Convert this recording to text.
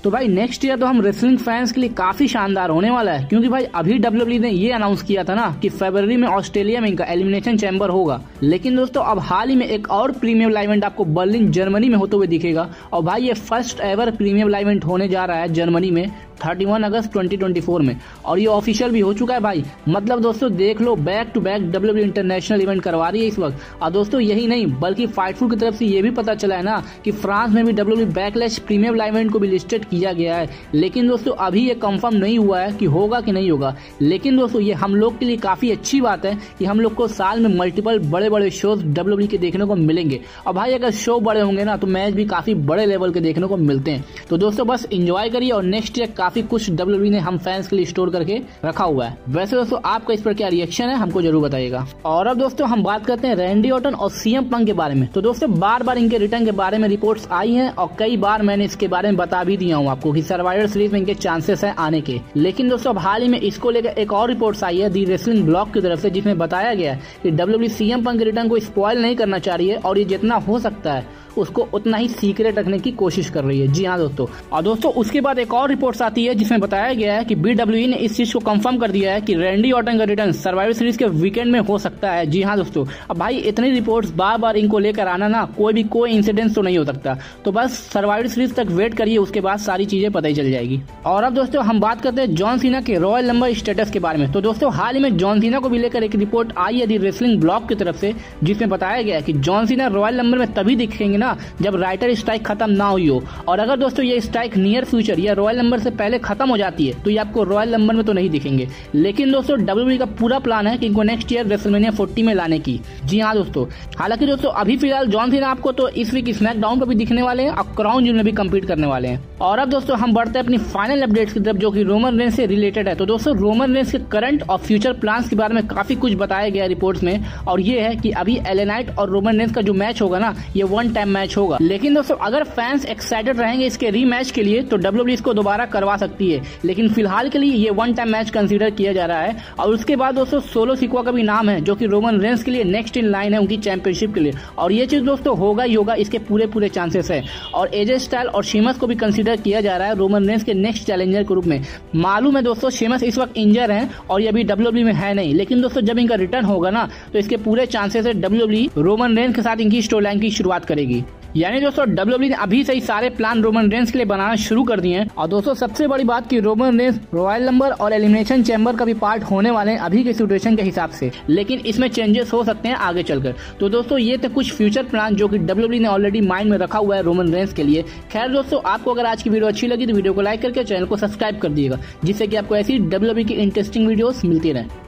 तो भाई next year तो हम रेसलिंग फैंस के लिए काफी शानदार होने वाला है, क्योंकि भाई अभी डब्ल्यूडब्ल्यूई ने ये अनाउंस किया था ना कि फरवरी में ऑस्ट्रेलिया में इनका एलिमिनेशन चैम्बर होगा। लेकिन दोस्तों अब हाल ही में एक और प्रीमियम लाइव इवेंट आपको बर्लिन जर्मनी में होते हुए दिखेगा। और भाई ये first ever premium live event होने जा रहा है जर्मनी में 31 अगस्त 2024 में, और ये ऑफिशियल भी हो चुका है भाई। मतलब दोस्तों देख लो, back to back WWE international event करवा रही है इस वक्त। और दोस्तों यही नहीं, बल्कि फाइटफुल की तरफ से ये भी पता चला है ना कि फ्रांस में भी WWE Backlash premium live event को भी लिस्टेड किया गया है। लेकिन दोस्तों अभी ये कंफर्म नहीं हुआ है कि होगा कि नहीं होगा। लेकिन दोस्तों ये हम लोग के लिए काफी अच्छी बात है कि हम लोग को साल में मल्टीपल बड़े बड़े शोज डब्ल्यूडब्ल्यूई के देखने को मिलेंगे। और भाई अगर शो बड़े होंगे ना तो मैच भी काफी बड़े लेवल के देखने को मिलते हैं। तो दोस्तों बस एंजॉय करिए, और नेक्स्ट ईयर काफी कुछ डब्ल्यूडब्ल्यूई ने हम फैंस के लिए स्टोर करके रखा हुआ है। वैसे दोस्तों आपका इस पर क्या रिएक्शन है हमको जरूर बताइएगा। और अब दोस्तों हम बात करते हैं रैंडी ऑर्टन और सीएम पंक के बारे में। तो दोस्तों बार बार इनके रिटर्न के बारे में रिपोर्ट्स आई हैं, और कई बार मैंने इसके बारे में बता भी दिया हूँ आपको कि सर्वाइवर सीरीज में इनके चांसेस है आने के। लेकिन दोस्तों अब हाल ही में इसको लेकर एक और रिपोर्ट्स आई है दी रेसलिंग ब्लॉग की तरफ से, जिसमें बताया गया है कि डब्ल्यूडब्ल्यूई सीएम पंक के रिटर्न को स्पॉइल नहीं करना चाह रही है, और ये जितना हो सकता है उसको उतना ही सीक्रेट रखने की कोशिश कर रही है। जी हाँ दोस्तों। और दोस्तों उसके बाद एक और रिपोर्ट्स आती है जिसमें बताया गया है कि बीडब्ल्यूई ने इस चीज को कंफर्म कर दिया है कि रैंडी ऑर्टन का रिटर्न सर्वाइवर सीरीज के वीकेंड में हो सकता है। जी हाँ दोस्तों। अब भाई इतनी रिपोर्ट्स बार बार इनको लेकर आना ना, कोई इंसिडेंस तो नहीं हो सकता। तो बस सर्वाइवर सीरीज तक वेट करिए, उसके बाद सारी चीजें पता ही चल जाएगी। और अब दोस्तों हम बात करते हैं जॉन सीना के रॉयल नंबर स्टेटस के बारे में। तो दोस्तों हाल ही में जॉन सीना को भी लेकर एक रिपोर्ट आई है दी रेसलिंग ब्लॉग की तरफ से, जिसमें बताया गया है कि जॉन सीना रॉयल नंबर में तभी दिखेंगे ना जब राइटर स्ट्राइक खत्म ना हुई हो। और अगर दोस्तों ये स्ट्राइक नियर फ्यूचर या रॉयल नंबर से पहले खत्म हो जाती है तो ये आपको रॉयल नंबर में तो नहीं दिखेंगे। लेकिन दोस्तों डब्ल्यूडब्ल्यूई का पूरा प्लान है कि इनको नेक्स्ट ईयर रेसलमेनिया 40 में लाने की। जी हाँ दोस्तों। हालांकि दोस्तों अभी फिलहाल जॉन सीना आपको तो इस वीक स्मैकडाउन पर भी दिखने वाले हैं और क्राउन जूल में भी कम्पीट करने वाले हैं। और अब दोस्तों हम बढ़ते हैं अपनी फाइनल अपडेट्स की तरफ, जो कि रोमन रेंस से रिलेटेड है। तो दोस्तों रोमन रेंस के करंट और फ्यूचर प्लान्स के बारे में काफी कुछ बताया गया रिपोर्ट्स में, और ये है कि अभी एलए नाइट और रोमन रेंस का जो मैच होगा ना, ये वन टाइम मैच होगा। लेकिन दोस्तों अगर फैंस एक्साइटेड रहेंगे इसके रीमैच के लिए तो डब्ल्यूडब्ल्यूई इसको दोबारा करवा सकती है। लेकिन फिलहाल के लिए ये वन टाइम मैच कंसीडर किया जा रहा है। और उसके बाद दोस्तों सोलो सिक्वा का भी नाम है, जो कि रोमन रेंस के लिए नेक्स्ट इन लाइन है उनकी चैंपियनशिप के लिए। और ये चीज दोस्तों होगा ही होगा, इसके पूरे चांसेस है। और एजे स्टाइल और शेमस को भी कंसीडर किया जा रहा है रोमन रेंस के नेक्स्ट चैलेंजर के रूप में। मालूम है दोस्तों शेमस इस वक्त इंजर है और ये अभी डब्ल्यूडब्ल्यूई में है नहीं, लेकिन दोस्तों जब इनका रिटर्न होगा ना तो इसके पूरे चांसेस है डब्ल्यूडब्ल्यूई रोमन रेंस के साथ इनकी स्टोरी लाइन की शुरुआत करेगी। यानी दोस्तों डब्ल्यूडब्ल्यूई ने अभी से ही सारे प्लान रोमन रेंस के लिए बनाना शुरू कर दिए हैं। और दोस्तों सबसे बड़ी बात कि रोमन रेंस रॉयल नंबर और एलिमिनेशन चैम्बर का भी पार्ट होने वाले हैं अभी के सिचुएशन के हिसाब से, लेकिन इसमें चेंजेस हो सकते हैं आगे चलकर। तो दोस्तों ये थे कुछ फ्यूचर प्लान जो कि डब्ल्यूडब्ल्यूई ने ऑलरेडी माइंड में रखा हुआ है रोमन रेंस के लिए। खैर दोस्तों आपको अगर आज की वीडियो अच्छी लगी तो वीडियो को लाइक करके चैनल को सब्सक्राइब कर दिएगा, जिससे कि आपको ऐसी डब्ल्यूडब्ल्यूई की इंटरेस्टिंग वीडियोस मिलती रहे।